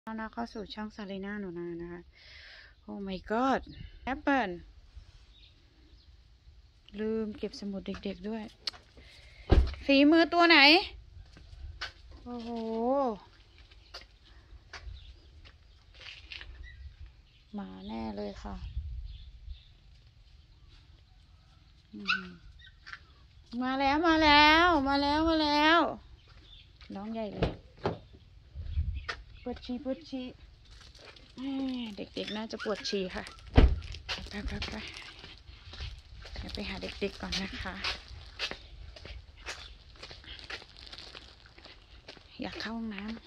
ต้อนรับเข้าสู่ช่องซารีน่าหนูนานะคะโอ้ my god แอปเปิลลืมเก็บสมุดเด็กๆด้วยฝีมือตัวไหนโอ้โหมาแน่เลยค่ะมาแล้วน้องใหญ่เลยปวดฉี่เด็กๆน่าจะปวดฉี่ค่ะไปเดี๋ยวไปหาเด็กๆก่อนนะคะอยากเข้าห้องน้ำ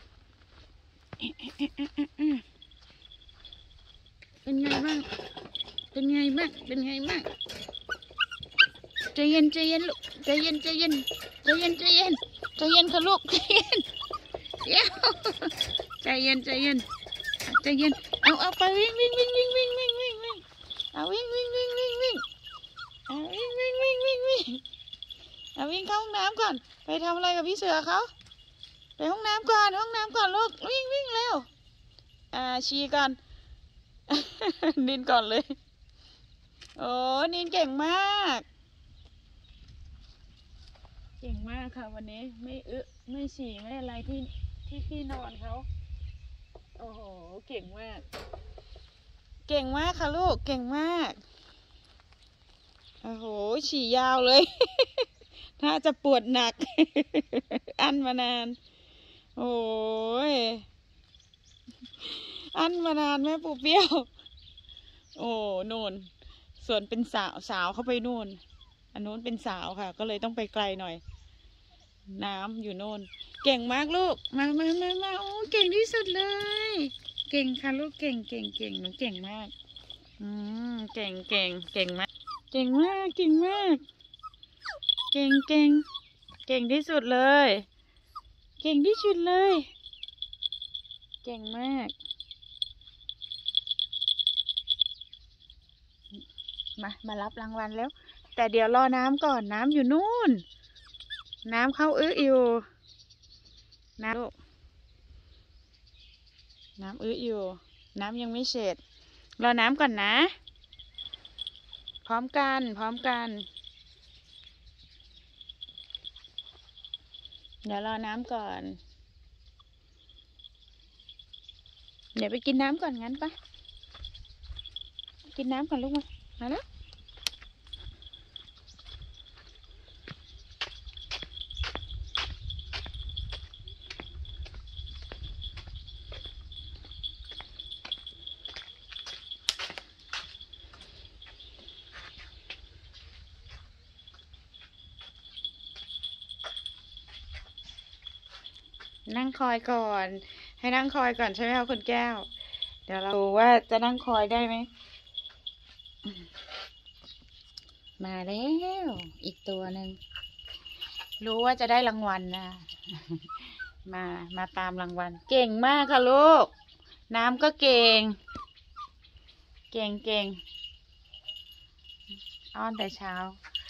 เป็นไงบ้างใจเย็นลูกใจเย็นค่ะลูกเดี๋ยวใจเย็นเอาไปวิ่งเอาวิ่งเอาวิ่งเข้าห้องน้ำก่อนไปทำอะไรกับพี่เสือเขาไปห้องน้ำก่อนลูกวิ่งเร็วชีก่อน นินก่อนเลยโอ้นินเก่งมากค่ะวันนี้ไม่ฉี่ไม่อะไรที่นอนเขาโอ้โหเก่งมากค่ะลูกเก่งมากโอ้โหฉี่ยาวเลย ถ้าจะปวดหนัก อั้นมานานโอ้ยอั้นมานานแม่ปูเปี้ยวโอ้โน่นส่วนเป็นสาวเข้าไปนู่นอันนู้นเป็นสาวค่ะก็เลยต้องไปไกลหน่อยน้ำอยู่โน่นเก่งมากลูกมาโอ้เก่งที่สุดเลยเก่งค่ะลูกเก่งหนูเก่งมากเก่งมากเก่งที่สุดเลยเก่งมากมารับรางวัลแล้วแต่เดี๋ยวรอน้ำก่อนน้ำอยู่นู่นน้ำเข้าอยู่น้ำอยู่น้ำยังไม่เสร็จรอน้ำก่อนนะพร้อมกันเดี๋ยวรอน้ำก่อนเดี๋ยวไปกินน้ำก่อนงั้นปะกินน้ำก่อนลูกมาแล้วนั่งคอยก่อนให้นั่งคอยก่อนใช่ไหมคะคุณแก้วเดี๋ยวเราดูว่าจะนั่งคอยได้ไหมมาแล้วอีกตัวหนึ่งรู้ว่าจะได้รางวัลนะมาตามรางวัลเก่งมากค่ะลูกน้ำก็เก่งอ้อนแต่เช้า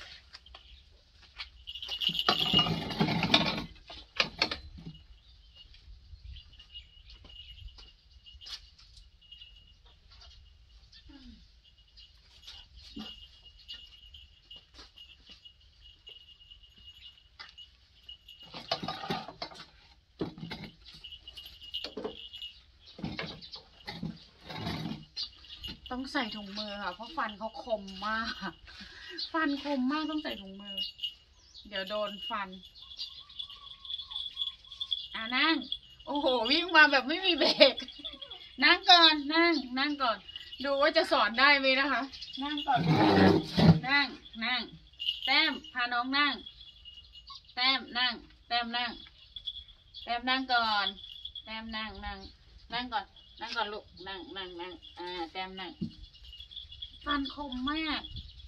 ต้องใส่ถุงมือค่ะเพราะฟันเขาคมมากต้องใส่ถุงมือเดี๋ยวโดนฟันนั่งโอ้โหวิ่งมาแบบไม่มีเบรกนั่งก่อนนั่งก่อนดูว่าจะสอนได้ไหมนะคะนั่งก่อนนั่งแต้มพาน้องนั่งแต้มนั่งก่อนแต้มนั่งก่อนลูกนั่งแต้มนั่งฟันคมมาก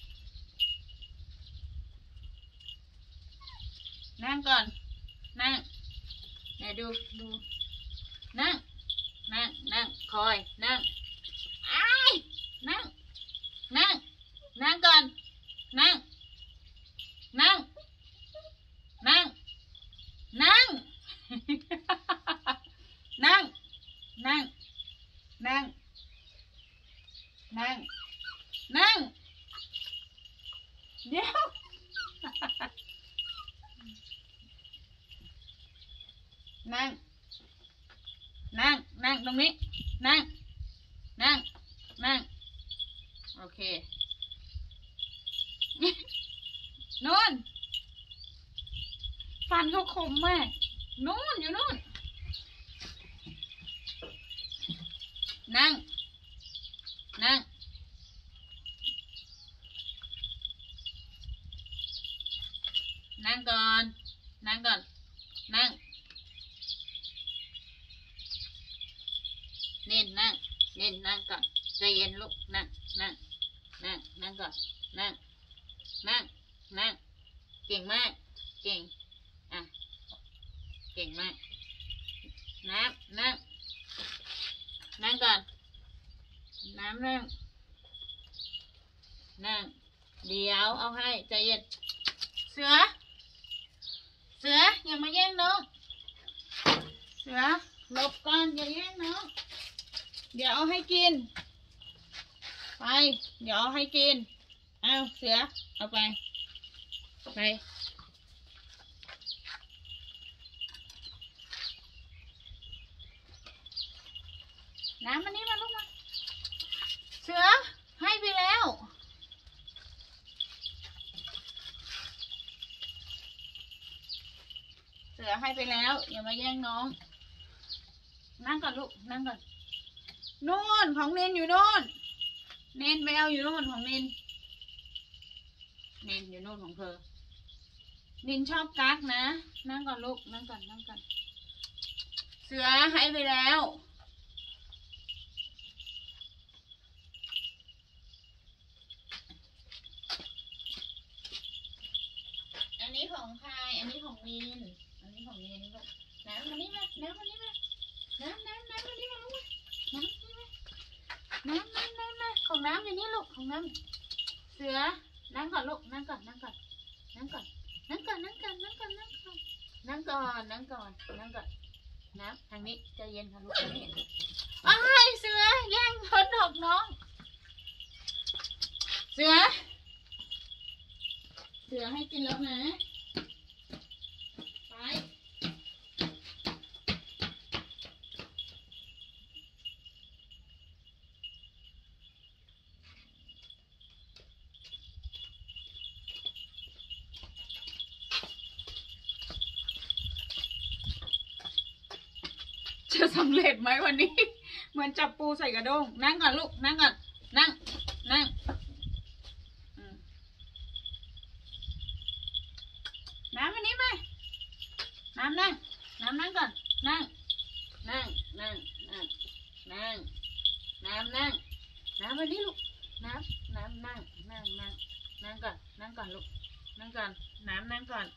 นั่งก่อนนั่งเดี๋ยวดูนั่งคอยนั่งนั่งก่อนนั่งนั่งนั่งนั่งนั่งนั่งเดี๋ยวนั่งนั่งนั่งตรงนี้นั่งนั่งนั่งโอเคนู่นฟันเขาคมมากนู่นอยู่นู่นนั่งนั่งนั่งก่อนนั่งก่อนนั่งเน้นนั่งเน้นนั่งก่อนใจเย็นลูกนั่งนั่งนั่งนั่งก่อนนั่งนั่งนั่งเก่งมากเก่งอ่ะเก่งมากน้ำนั่งนั่งก่อนน้ำนั่งนั่งเดี๋ยวเอาให้ใจเย็นเสือเสืออย่ามาแย่งน้องเสือหลบก่อนอย่าแย่งน้องเดี๋ยวเอาให้กินไปเดี๋ยวเอาให้กินเอาเสือเอาไปไปน้ำมันนี้มาลูกมาเสือให้ไปแล้วเสือให้ไปแล้วอย่ามาแย่งน้องนั่งก่อนลูกนั่งก่อนโน่นของเนนอยู่โน่นเนนไปเอาอยู่โน่นของเนนเนนอยู่โน่นของเธอเนนชอบกั๊กนะนั่งก่อนลูกนั่งก่อนนั่งก่อนเสือให้ไปแล้วอันนี้ของใครอันนี้ของนินอันนี้ของนินลูกน้ำมันนี่มาน้ำมันนี่มาน้ำมันนี่มาลูกน้ำของน้ำอย่างนี้ลูกของน้ำเสือนั่งก่อนลูกนั่งก่อนนั่งก่อนนั่งก่อนนั่งก่อนนั่งก่อนนั่งก่อนนั่งก่อนนั่งก่อนนั่งก่อนนั่งก่อนน้ำทางนี้ใจเย็นค่ะลูกนี่อ้ายเสือแย่งคนดอกน้องเสือให้กินแล้วนะไปจะสำเร็จไหมวันนี้เหมือนจับปูใส่กระด้งนั่งก่อนลูกนั่งก่อนนั่งน้ำอันนี้ไหมน้ำนั่งก่อนนั่งน้ำอันนี้ลูกน้ำนั่งก่อนลูกนั่งก่อนน้ำนั่งก่อน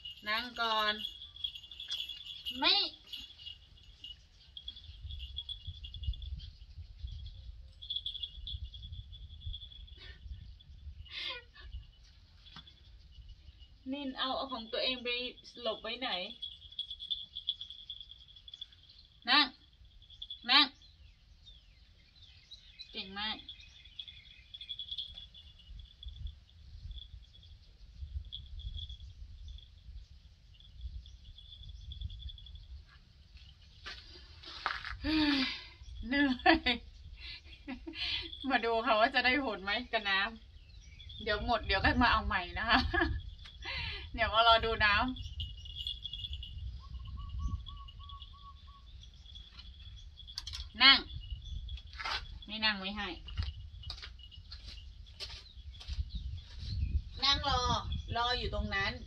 ไม่นินเอาของตัวเองไปหลบไว้ไหนนั่งเก่งมากเหนื่อยมาดูค่ะว่าจะได้ผลไหมกับน้ำเดี๋ยวหมดเดี๋ยวก็มาเอาใหม่นะคะเดี๋ยวมารอดูน้ำนั่งไม่นั่งไม่ให้นั่งรออยู่ตรงนั้น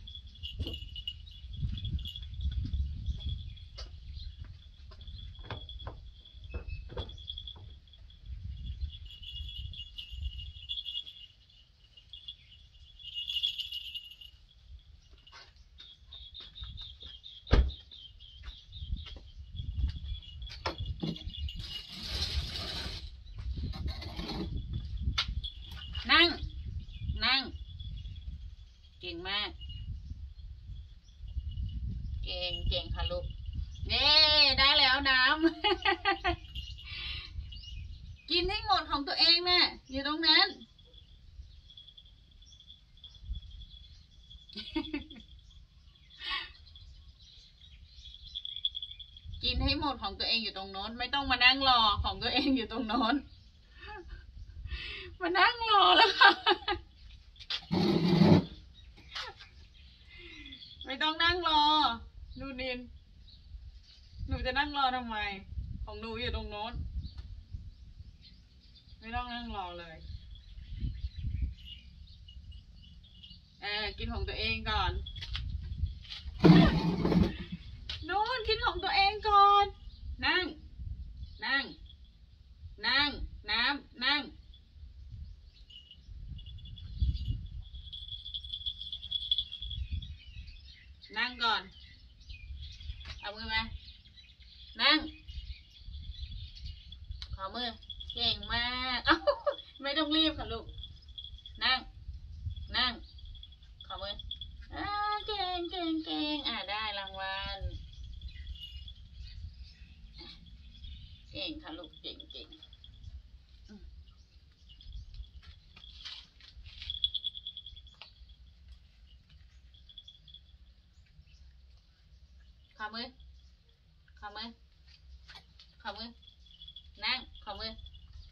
นั่งเก่งมากเก่งค่ะลูกเย้ได้แล้วน้ำนให้หมดของตัวเองนะอยู่ตรงนั้น กินให้หมดของตัวเองอยู่ตรงโน้นไม่ต้องมานั่งรอของตัวเองอยู่ตรงโน้นมานั่งรอแล้วค่ะไม่ต้องนั่งรอนูนินหนูจะนั่งรอทำไมของหนูอยู่ตรงโน้นไม่ต้องนั่งรอเลยกินของตัวเองก่อนนู่นกินของตัวเองก่อนนั่งน้ำนั่งนั่งก่อนเอามือมานั่งขอมือเก่งมากไม่ต้องรีบค่ะลูกนั่งขอมือเก่งได้รางวัลเก่งค่ะลูกเก่งขอมือนั่งขอมือ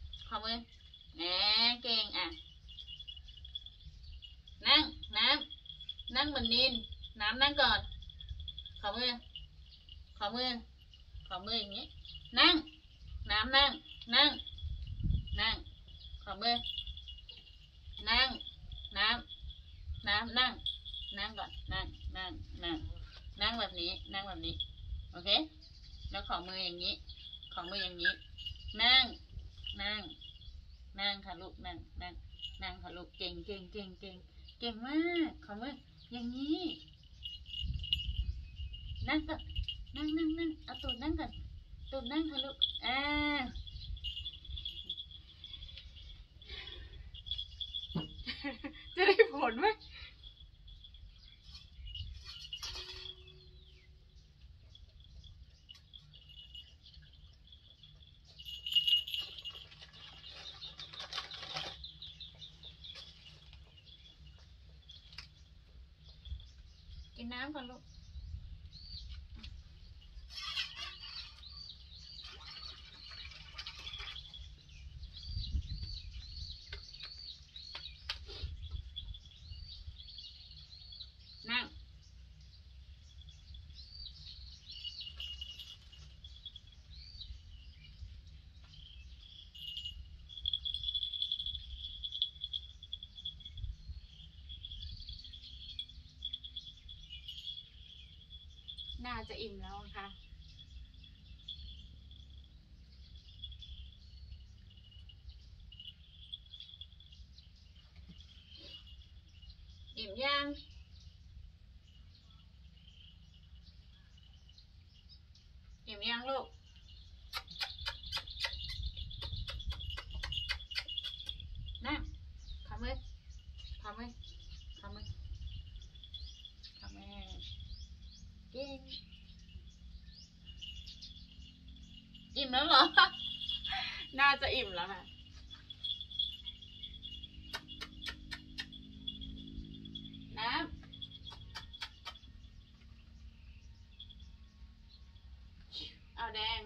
เก่งนั่งเหมือนนินนั่งก่อนขอมืออย่างนี้นั่งนั่งขอมือนั่งก่อนนั่งแบบนี้โอเคแล้วขอมืออย่างนี้นั่งค่ะลูกนั่งค่ะลูกเก่งมากขอมืออย่างนี้นั่งก่อนนั่งเอาตูดนั่งก่อนตูดนั่งค่ะลูกจะได้ผลไหมกินน้ำก่อนลูกนั่งน่าจะอิ่มแล้วค่ะอิ่มยังลูกนั่งขอมือเก่งอิ่มแล้วเหรอ น่าจะอิ่มแล้วค่ะน้ำเอาแดง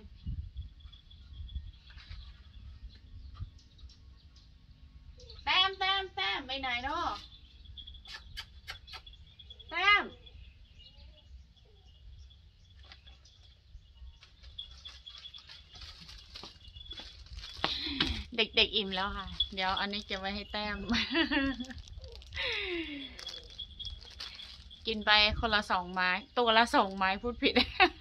แต้มไปไหนเนาะแต้มเด็กๆอิ่มแล้วค่ะเดี๋ยวอันนี้เก็บไว้ให้แต้ม กินไปคนละ2 ไม้ตัวละ2 ไม้พูดผิด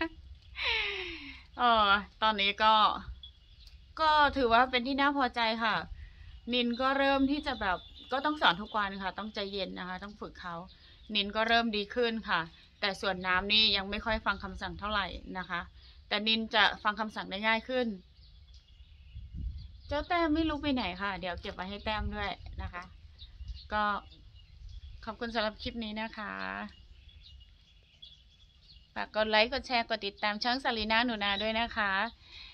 ตอนนี้ก็ถือว่าเป็นที่น่าพอใจค่ะนินก็เริ่มที่จะแบบก็ต้องสอนทุกวันค่ะต้องใจเย็นนะคะต้องฝึกเขานินก็เริ่มดีขึ้นค่ะแต่ส่วนน้ำนี่ยังไม่ค่อยฟังคำสั่งเท่าไหร่นะคะแต่นินจะฟังคำสั่งได้ง่ายขึ้นเจ้าแต้มไม่รู้ไปไหนค่ะเดี๋ยวเก็บไว้ให้แต้มด้วยนะคะก็ขอบคุณสำหรับคลิปนี้นะคะฝากกดไลค์กดแชร์กดติดตามช่องซาลีน่าหนูนาด้วยนะคะ